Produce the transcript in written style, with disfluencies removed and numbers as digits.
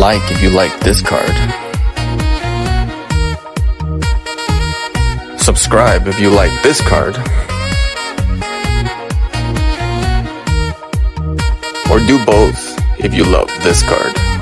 like if you like this card. Subscribe if you like this card. Or do both if you love this card.